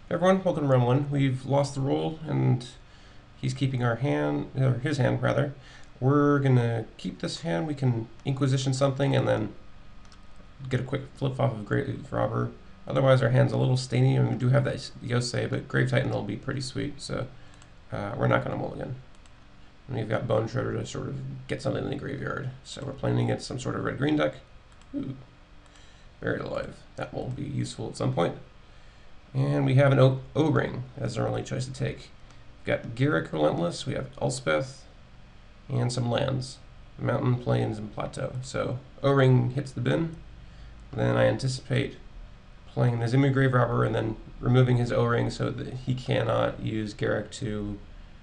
Everyone, welcome to round one. We've lost the roll, and he's keeping our hand, or his hand rather. We're gonna keep this hand. We can Inquisition something, and then get a quick flip off of Grave Robber. Otherwise, our hand's a little stainy, and we do have that Yosei, but Grave Titan will be pretty sweet. So we're not gonna mulligan. And we've got Bone Shredder to sort of get something in the graveyard. So we're playing against some sort of red-green deck. Ooh, Buried Alive. That will be useful at some point. And we have an O-Ring as our only choice to take. We've got Garrick Relentless, we have Elspeth, and some lands. Mountain, Plains, and Plateau. So O-Ring hits the bin. Then I anticipate playing the Zimmy Grave Robber and then removing his O-Ring so that he cannot use Garrick to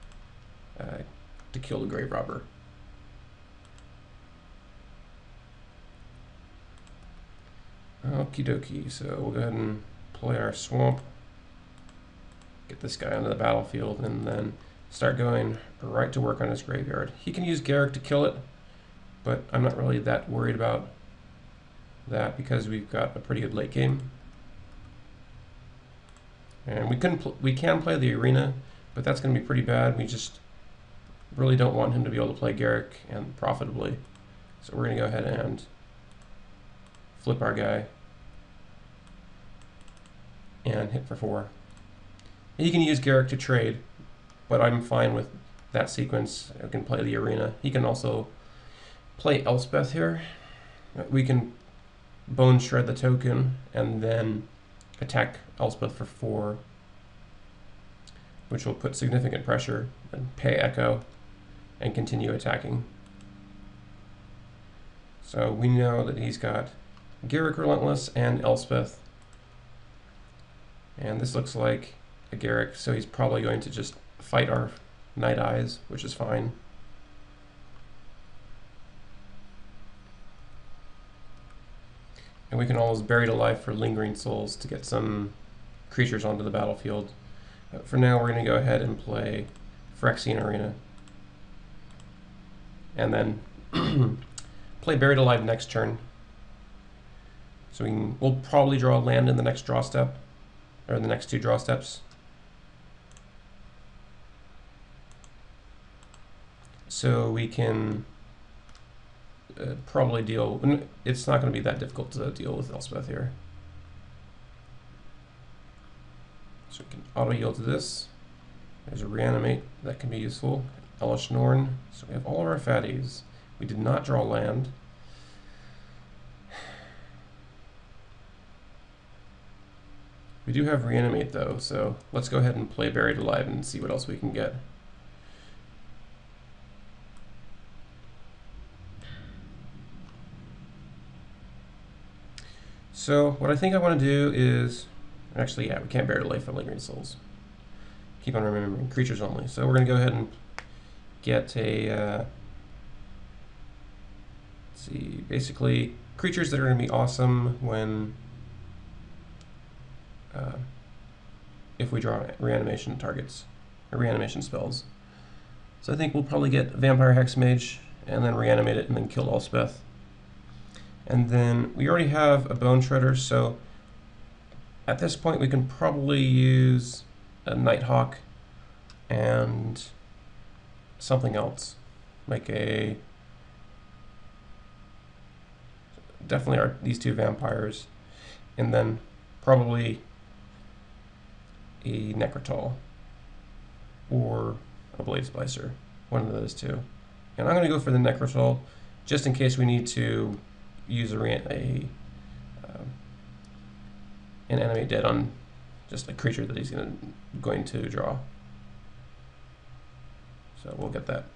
kill the Grave Robber. Okie dokie, so we'll go ahead and play our Swamp, get this guy onto the battlefield, and then start going right to work on his graveyard. He can use Garrick to kill it, but I'm not really that worried about that because we've got a pretty good late game. And we can play the Arena, but that's going to be pretty bad. We just really don't want him to be able to play Garrick and profitably. So we're going to go ahead and flip our guy and hit for 4. He can use Garrick to trade, but I'm fine with that sequence. I can play the Arena. He can also play Elspeth here. We can Bone Shred the token and then attack Elspeth for 4, which will put significant pressure, and pay Echo and continue attacking. So we know that he's got Garrick Relentless and Elspeth. And this looks like a Garrick, so he's probably going to just fight our Night Eyes, which is fine. And we can always Buried Alive for Lingering Souls to get some creatures onto the battlefield. For now, we're going to go ahead and play Phyrexian Arena. And then play Buried Alive next turn. So we'll probably draw a land in the next draw step, or the next 2 draw steps. So we can probably deal, it's not going to be that difficult to deal with Elspeth here. So we can auto yield to this. There's a Reanimate, that can be useful. Elish Norn, so we have all of our fatties. We did not draw land. We do have Reanimate though, so let's go ahead and play Buried Alive and see what else we can get. So what I think I want to do is, actually yeah, we can't Buried Alive for Lingering Souls. Keep on remembering, creatures only. So we're going to go ahead and get a, let's see, basically creatures that are going to be awesome when, if we draw reanimation targets, or reanimation spells. So I think we'll probably get Vampire Hexmage, and then reanimate it, and then kill Elspeth. And then we already have a Bone Shredder, so at this point we can probably use a Nighthawk and something else, like a, definitely these 2 vampires, and then probably a Necrotol or a Blade Splicer, one of those 2. And I'm going to go for the Necrotol just in case we need to use an enemy dead on just a creature that he's going to draw. So we'll get that.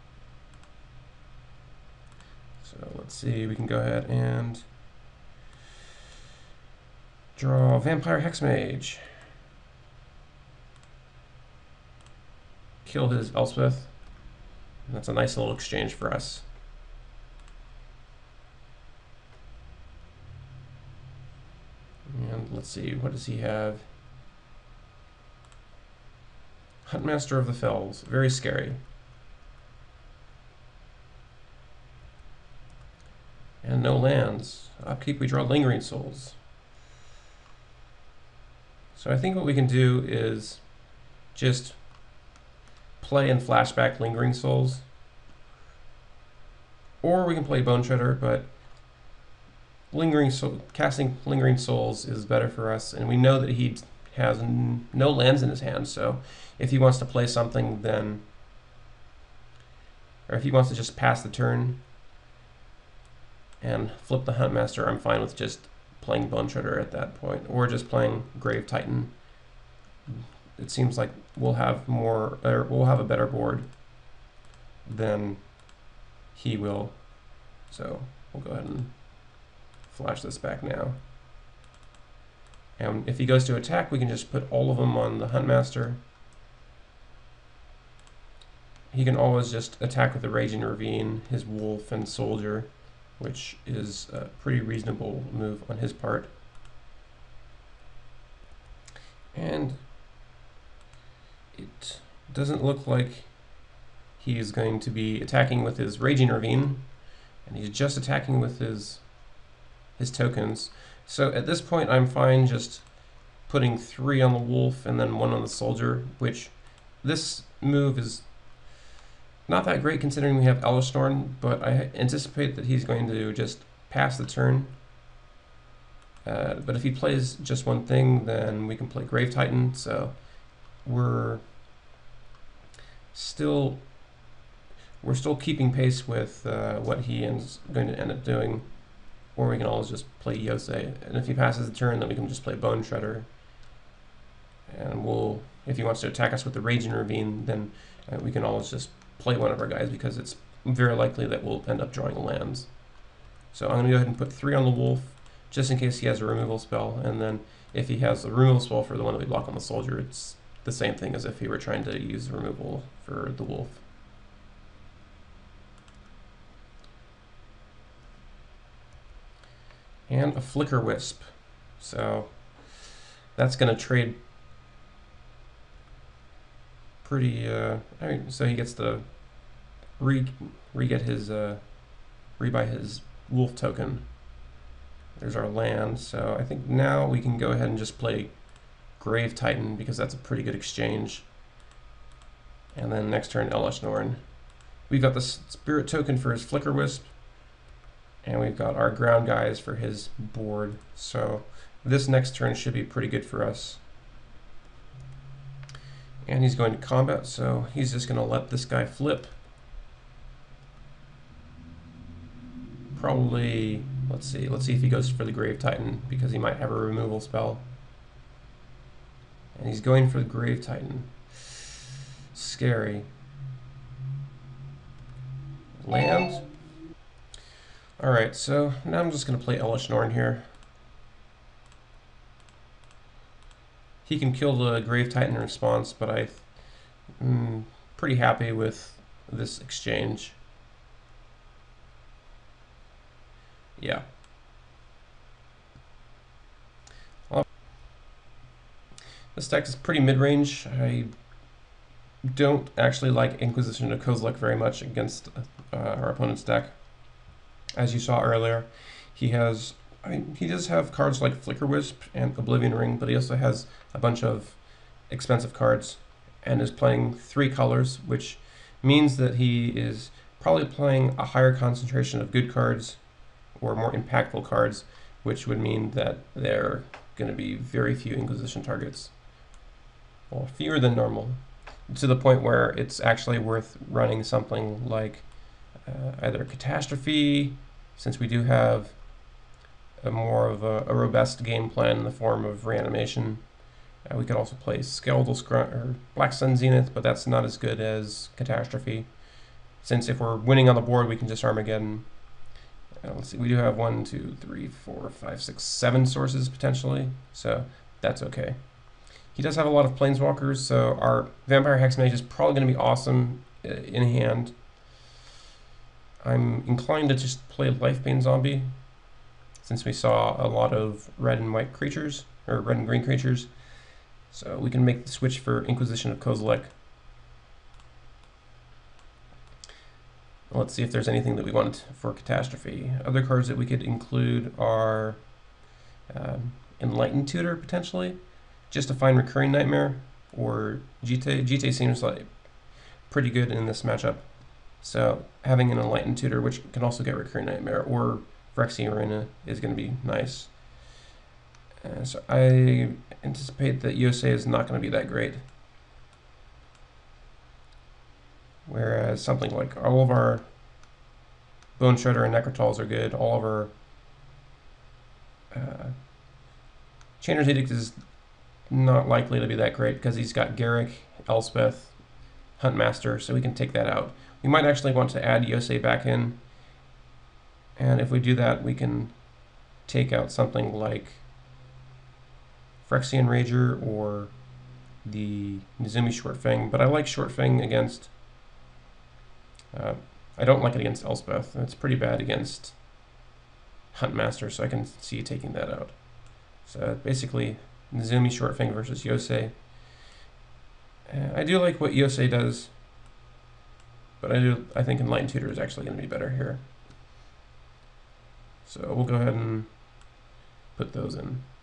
So let's see, we can go ahead and draw Vampire Hexmage. Kill his Elspeth. And that's a nice little exchange for us. And let's see, what does he have? Huntmaster of the Fells, very scary. And no lands. Upkeep, we draw Lingering Souls. So I think what we can do is just play in flashback Lingering Souls, or we can play Bone Shredder, but casting Lingering Souls is better for us, and we know that he has no lands in his hand, so if he wants to play something, then, or if he wants to just pass the turn and flip the Huntmaster, I'm fine with just playing Bone Shredder at that point, or just playing Grave Titan. It seems like we'll have a better board than he will. So we'll go ahead and flash this back now. And if he goes to attack, we can just put all of them on the Huntmaster. He can always just attack with the Raging Ravine, his Wolf, and Soldier, which is a pretty reasonable move on his part. And it doesn't look like he's going to be attacking with his Raging Ravine, and he's just attacking with his tokens. So at this point, I'm fine just putting 3 on the Wolf and then 1 on the Soldier, which this move is not that great considering we have Elesh Norn, but I anticipate that he's going to just pass the turn. But if he plays just one thing, then we can play Grave Titan, so we're still keeping pace with what he is going to end up doing. Or we can always just play Yosei, and if he passes the turn, then we can just play Bone Shredder. And if he wants to attack us with the Raging Ravine, then we can always just play one of our guys, because it's very likely that we'll end up drawing lands. So I'm going to go ahead and put 3 on the Wolf, just in case he has a removal spell, and then if he has a removal spell for the one that we block on the Soldier, it's the same thing as if he were trying to use removal for the Wolf. And a Flicker Wisp. So that's going to trade pretty, so he gets to rebuy his Wolf token. There's our land, so I think now we can go ahead and just play Grave Titan, because that's a pretty good exchange. And then next turn, Elesh Norn. We've got the Spirit token for his Flicker Wisp, and we've got our ground guys for his board. So this next turn should be pretty good for us. And he's going to combat, so he's just going to let this guy flip. Probably, let's see if he goes for the Grave Titan, because he might have a removal spell. And he's going for the Grave Titan. Scary. Land. Alright, so now I'm just going to play Elesh Norn here. He can kill the Grave Titan in response, but I'm pretty happy with this exchange. Yeah. This deck is pretty mid-range. I don't actually like Inquisition of Kozilek very much against our opponent's deck. As you saw earlier, he does have cards like Flicker Wisp and Oblivion Ring, but he also has a bunch of expensive cards and is playing 3 colors, which means that he is probably playing a higher concentration of good cards or more impactful cards, which would mean that there are going to be very few Inquisition targets. Well, fewer than normal, to the point where it's actually worth running something like either Catastrophe, since we do have more of a robust game plan in the form of Reanimation. We could also play Skeletal Scrum or Black Sun Zenith, but that's not as good as Catastrophe, since if we're winning on the board, we can just Armageddon. Let's see, we do have 1, 2, 3, 4, 5, 6, 7 sources potentially, so that's okay. He does have a lot of Planeswalkers, so our Vampire Hexmage is probably going to be awesome in hand. I'm inclined to just play Lifebane Zombie, since we saw a lot of red and white creatures, or red and green creatures. So we can make the switch for Inquisition of Kozilek. Let's see if there's anything that we want for Catastrophe. Other cards that we could include are Enlightened Tutor, potentially. just a fine Recurring Nightmare or Jite. Jite seems like pretty good in this matchup. So having an Enlightened Tutor, which can also get Recurring Nightmare, or Phyrexian Arena is going to be nice. So I anticipate that Yosei is not going to be that great. Whereas something like all of our Bone Shredder and Necrotals are good. All of our Chainer's Edict is not likely to be that great because he's got Garrick, Elspeth, Huntmaster, so we can take that out. We might actually want to add Yosei back in, and if we do that, we can take out something like Phyrexian Rager or the Nizumi Short Fang, but I like Short Fang against... I don't like it against Elspeth. It's pretty bad against Huntmaster, so I can see taking that out. So basically, Nizumi Short Fang versus Yosei. I do like what Yosei does, but I think Enlightened Tutor is actually going to be better here. So we'll go ahead and put those in.